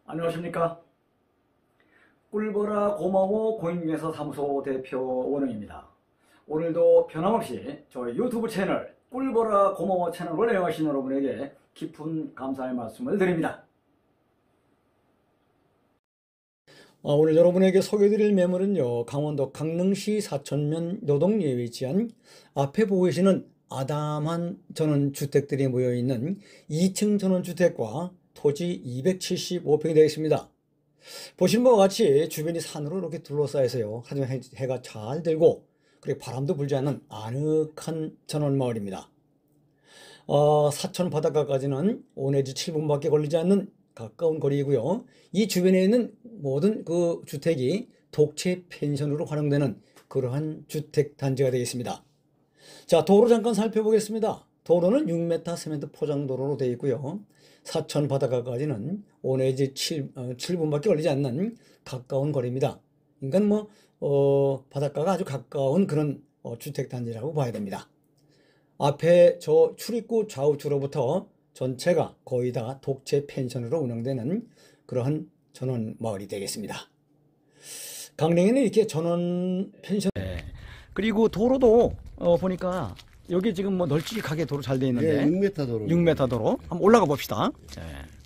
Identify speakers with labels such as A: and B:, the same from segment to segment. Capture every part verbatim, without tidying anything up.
A: 안녕하십니까. 꿀보라 고마워 공인중개사 사무소 대표 원흥입니다. 오늘도 변함없이 저희 유튜브 채널 꿀보라 고마워 채널을 애용하신 여러분에게 깊은 감사의 말씀을 드립니다. 어, 오늘 여러분에게 소개해드릴 매물은요, 강원도 강릉시 사천면 노동리에 위치한 앞에 보고 계시는 아담한 전원주택들이 모여있는 이 층 전원주택과 토지 이백칠십오 평이 되겠습니다. 보시는 바와 같이 주변이 산으로 이렇게 둘러싸여서요, 하지만 해, 해가 잘 들고 그리고 바람도 불지 않는 아늑한 전원마을입니다. 어, 사천 바닷가까지는 오 내지 칠 분밖에 걸리지 않는 가까운 거리이고요. 이 주변에 있는 모든 그 주택이 독채 펜션으로 활용되는 그러한 주택 단지가 되겠습니다. 자, 도로 잠깐 살펴보겠습니다. 도로는 육 미터 세멘트 포장도로로 되어 있고요. 사천 바닷가까지는 오 내지 칠 분밖에 걸리지 않는 가까운 거리입니다. 그러니까 뭐 어, 바닷가가 아주 가까운 그런 어, 주택 단지라고 봐야 됩니다. 앞에 저 출입구 좌우측으로부터 전체가 거의 다 독채 펜션으로 운영되는 그러한 전원 마을이 되겠습니다. 강릉에는 이렇게 전원 펜션. 네. 그리고 도로도 어, 보니까 여기 지금 뭐 널찍하게 도로 잘 돼 있는데.
B: 네, 육 미터 도로.
A: 육 미터 도로. 한번 올라가 봅시다. 네.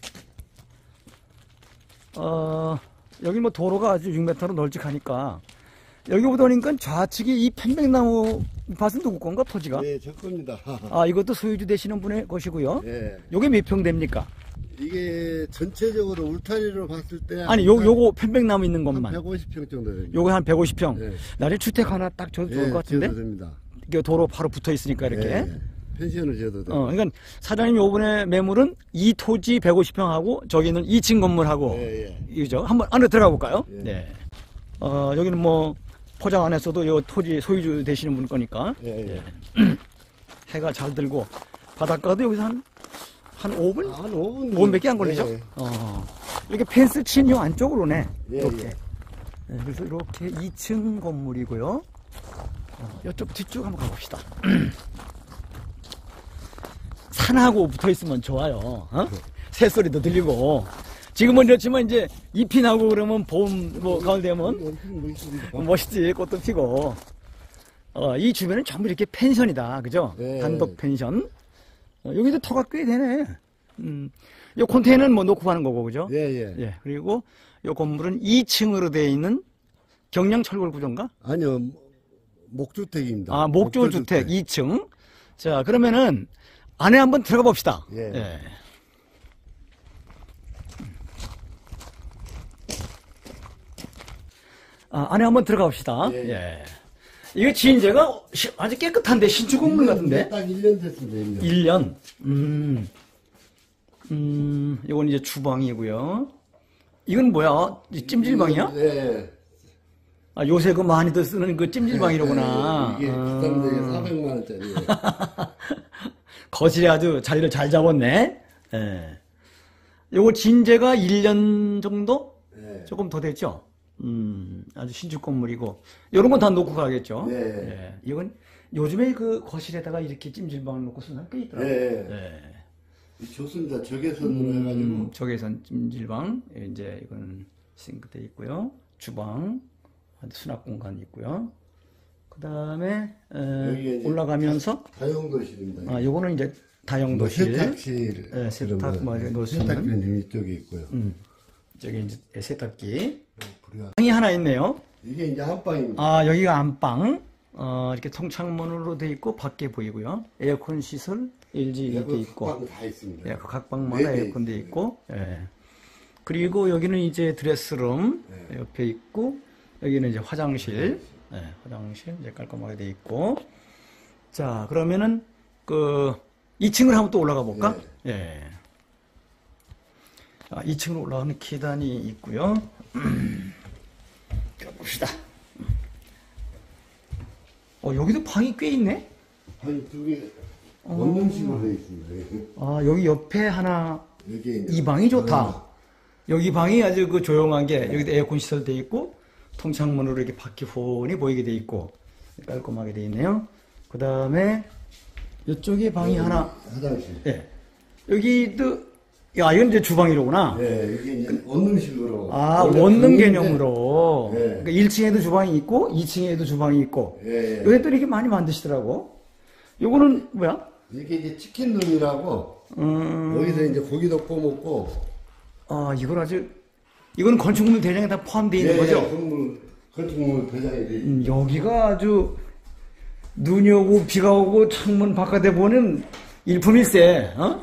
A: 어, 여기 뭐 도로가 아주 육 미터로 널찍하니까 여기 보니까 좌측이 이 편백나무 밭은 누구 건가, 토지가?
B: 네, 저 겁니다.
A: 아, 이것도 소유주 되시는 분의 것이고요.
B: 네.
A: 요게 몇 평 됩니까?
B: 이게 전체적으로 울타리로 봤을 때
A: 아니, 요, 요거 편백나무 있는
B: 한
A: 것만.
B: 백오십 평 정도 됩니다.
A: 요거 한 백오십 평.
B: 네.
A: 나중에 주택 하나 딱 줘도 좋을
B: 네,
A: 것 같은데?
B: 지어도 됩니다.
A: 이게 도로 바로 붙어 있으니까 이렇게.
B: 네, 네. 펜션을 지어도 됩니다.
A: 어, 그러니까 사장님 요번에 매물은 이 토지 백오십 평하고 저기는 이 층 건물하고.
B: 예, 예.
A: 이죠. 한번 안으로 들어가 볼까요?
B: 예.
A: 네. 어, 여기는 뭐 포장 안 했어도 요 토지 소유주 되시는 분 거니까.
B: 예, 예.
A: 해가 잘 들고 바닷가도 여기서 한, 한 오 분?
B: 아, 한 오 분.
A: 오 분밖에 안 걸리죠?
B: 예,
A: 어. 이렇게 펜스 친 요 안쪽으로네.
B: 예,
A: 이렇게.
B: 예.
A: 네, 그래서 이렇게 이 층 건물이고요. 어, 이쪽 뒤쪽 한번 가봅시다. 산하고 붙어 있으면 좋아요. 어? 새소리도 들리고. 지금은 그렇지만 이제 잎이 나고 그러면 봄, 뭐, 가을 되면
B: 엄청 멋있습니다.
A: 멋있지. 꽃도 피고. 어, 이 주변은 전부 이렇게 펜션이다. 그죠?
B: 네.
A: 단독 펜션. 어, 여기도 터가 꽤 되네. 음, 요 컨테이너는 뭐 놓고 가는 거고, 그죠?
B: 예, 예.
A: 예. 그리고 요 건물은 이 층으로 되어 있는 경량 철골 구조인가?
B: 아니요, 목주택입니다.
A: 아, 목조주택 이 층. 자, 그러면은 안에 한번 들어가 봅시다.
B: 예.
A: 예. 아, 안에 한번 들어가 봅시다.
B: 예.
A: 예. 이거 진재가 아주 깨끗한데, 신축 건물 같은데?
B: 딱 일 년 됐습니다, 일 년.
A: 일 년. 음. 음, 이건 이제 주방이고요. 이건 뭐야? 이 찜질방이야?
B: 네.
A: 아, 요새 그 많이들 쓰는 그 찜질방이로구나.
B: 이게
A: 아.
B: 비싼데 사백만 원짜리.
A: 거실에 아주 자리를 잘 잡았네. 예. 요거 진재가 일 년 정도?
B: 네.
A: 조금 더 됐죠? 음, 아주 신축 건물이고. 요런 건 다 놓고 가겠죠?
B: 네.
A: 예. 이건 요즘에 그 거실에다가 이렇게 찜질방을 놓고 쓰는 사람 꽤 있더라고요.
B: 네.
A: 예.
B: 좋습니다. 적외선으로
A: 음,
B: 해가지고.
A: 적외선 찜질방. 이제 이건 싱크대 있고요. 주방. 수납 공간이 있고요. 그 다음에 올라가면서
B: 다용도실입니다.
A: 아, 요거는 이제 다용도실.
B: 세탁실.
A: 네, 세탁 뭐 놓을 수 있는.
B: 세탁기는 이쪽에 있고요.
A: 음, 저기 이제 세탁기.
B: 불이
A: 방이 하나 있네요.
B: 이게 이제 한방입니다.
A: 아, 여기가 안방. 어, 이렇게 통창문으로 돼 있고 밖에 보이고요. 에어컨 시설 엘지 돼 있고.
B: 각방 다 있습니다.
A: 예, 각 방마다
B: 네,
A: 에어컨 돼
B: 네.
A: 있고. 예. 그리고 여기는 이제 드레스룸
B: 네.
A: 옆에 있고. 여기는 이제 화장실, 네, 화장실 이제 깔끔하게 돼 있고. 자, 그러면은 그 이 층을 한번 또 올라가 볼까?
B: 네.
A: 예. 아, 이 층으로 올라가는 계단이 있고요. 봅시다. 어, 여기도 방이 꽤 있네.
B: 방이 두 개, 원룸식으로 되어 있습니다.
A: 아, 여기 옆에 하나.
B: 여기 이제
A: 이 방이 좋다.
B: 아,
A: 여기 방이 아주 그 조용하게 여기도 에어컨 시설 돼 있고. 통창문으로 이렇게 바퀴 훤히 보이게 돼 있고 깔끔하게 돼 있네요. 그 다음에 이쪽에 방이 하나.
B: 화장실.
A: 예. 여기도 야, 이건 이제 주방이로구나.
B: 예, 이게 이제 원룸식으로.
A: 아,
B: 원래
A: 원룸
B: 방인데,
A: 개념으로.
B: 예.
A: 그러니까 일 층에도 주방이 있고, 이 층에도 주방이 있고.
B: 예, 예.
A: 요새 또 이렇게 많이 만드시더라고. 요거는 뭐야?
B: 이게 이제 치킨룸이라고,
A: 음,
B: 여기서 이제 고기도 구워 먹고,
A: 아, 이걸 아주, 이건 건축물 대장에 다 포함되어 있는
B: 예,
A: 거죠?
B: 예, 건물, 건축물 대장이 돼.
A: 음, 여기가 아주 눈이 오고 비가 오고 창문 바깥에 보는 일품일세, 어?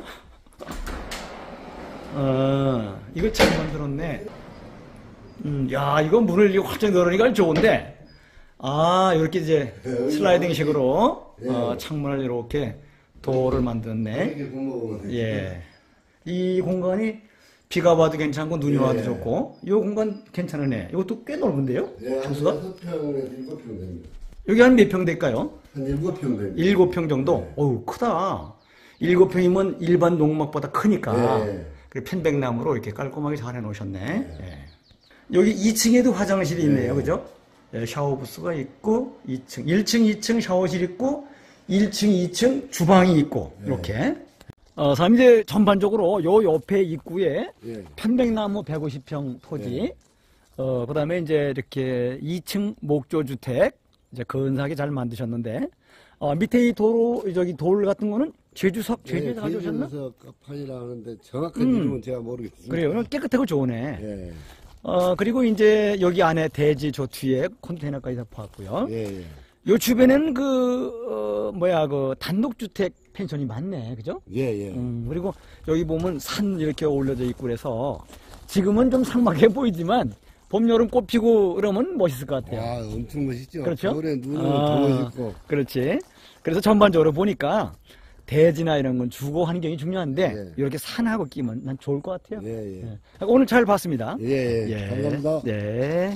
A: 어, 이거 잘 만들었네. 음, 야, 이거 문을 이렇게 활짝 열으니까 좋은데, 아, 이렇게 이제 슬라이딩 식으로, 어, 창문을 이렇게 도어를 만들었네.
B: 이렇게 구워 먹으면 돼.
A: 예. 이 공간이 비가 와도 괜찮고 눈이 와도
B: 예.
A: 좋고, 이 공간 괜찮으네. 이것도 꽤 넓은데요?
B: 예, 한
A: 장수가?
B: 여섯 평에서 일곱 평 됩니다.
A: 여기 한 몇 평 될까요?
B: 한 일곱 평 됩니다.
A: 일곱 평 정도? 어우, 크다. 일곱 평이면 일반 농막보다 크니까.
B: 예.
A: 그리고 편백나무로 이렇게 깔끔하게 잘 해놓으셨네. 예. 여기 이 층에도 화장실이 있네요.
B: 예.
A: 그죠? 예, 샤워 부스가 있고, 이 층, 일 층, 이 층 샤워실 있고, 일 층, 이 층 주방이 있고, 이렇게. 어, 사람 이제 전반적으로 요 옆에 입구에
B: 예.
A: 편백나무 백오십 평 토지, 어, 그 다음에 이제 이렇게 이 층 목조주택, 이제 근사하게 잘 만드셨는데, 어, 밑에 이 도로, 저기 돌 같은 거는 제주석, 제주에서 가져오셨나?
B: 제주에서 판이라 하는데 정확한
A: 음.
B: 이름은 제가 모르겠습니다.
A: 그래요. 깨끗하고 좋으네.
B: 예,
A: 어, 그리고 이제 여기 안에 대지 저 뒤에 컨테이너까지 다 파왔고요.
B: 예, 예.
A: 요 주변에는 그, 어, 뭐야, 그 단독주택 펜션이 많네. 그죠?
B: 예, 예.
A: 음, 그리고 여기 보면 산 이렇게 올려져 있고 그래서 지금은 좀 삭막해 보이지만 봄, 여름 꽃 피고 그러면 멋있을 것 같아요.
B: 아, 엄청 멋있죠?
A: 그렇죠?
B: 겨울에 눈 오면
A: 아,
B: 더 멋있고.
A: 그렇지. 그래서 전반적으로 보니까 대지나 이런 건 주거 환경이 중요한데
B: 예.
A: 이렇게 산하고 끼면 난 좋을 것 같아요.
B: 예, 예.
A: 예. 오늘 잘 봤습니다.
B: 예, 예. 감사합니다.
A: 네.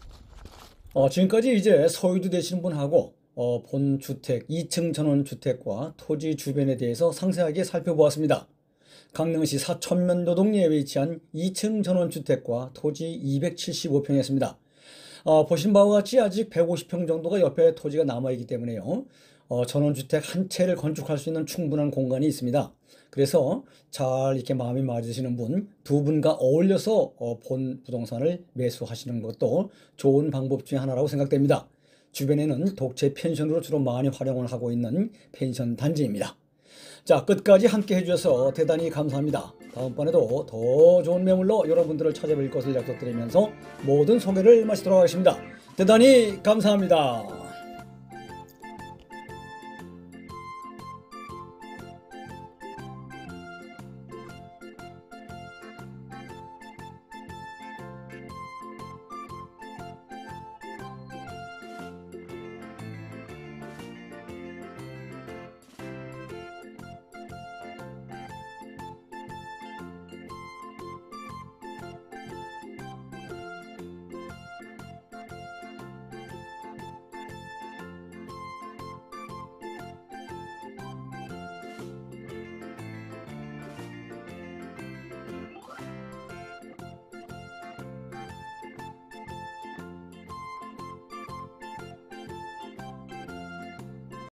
A: 어, 지금까지 이제 소유주 되시는 분하고 어, 본 주택, 이 층 전원 주택과 토지 주변에 대해서 상세하게 살펴보았습니다. 강릉시 사천면 노동리에 위치한 이 층 전원 주택과 토지 이백칠십오 평이었습니다. 어, 보신 바와 같이 아직 백오십 평 정도가 옆에 토지가 남아있기 때문에요. 어, 전원주택 한 채를 건축할 수 있는 충분한 공간이 있습니다. 그래서 잘 이렇게 마음이 맞으시는 분, 두 분과 어울려서 어, 본 부동산을 매수하시는 것도 좋은 방법 중에 하나라고 생각됩니다. 주변에는 독채 펜션으로 주로 많이 활용을 하고 있는 펜션 단지입니다. 자, 끝까지 함께 해주셔서 대단히 감사합니다. 다음번에도 더 좋은 매물로 여러분들을 찾아뵐 것을 약속드리면서 모든 소개를 마치도록 하겠습니다. 대단히 감사합니다.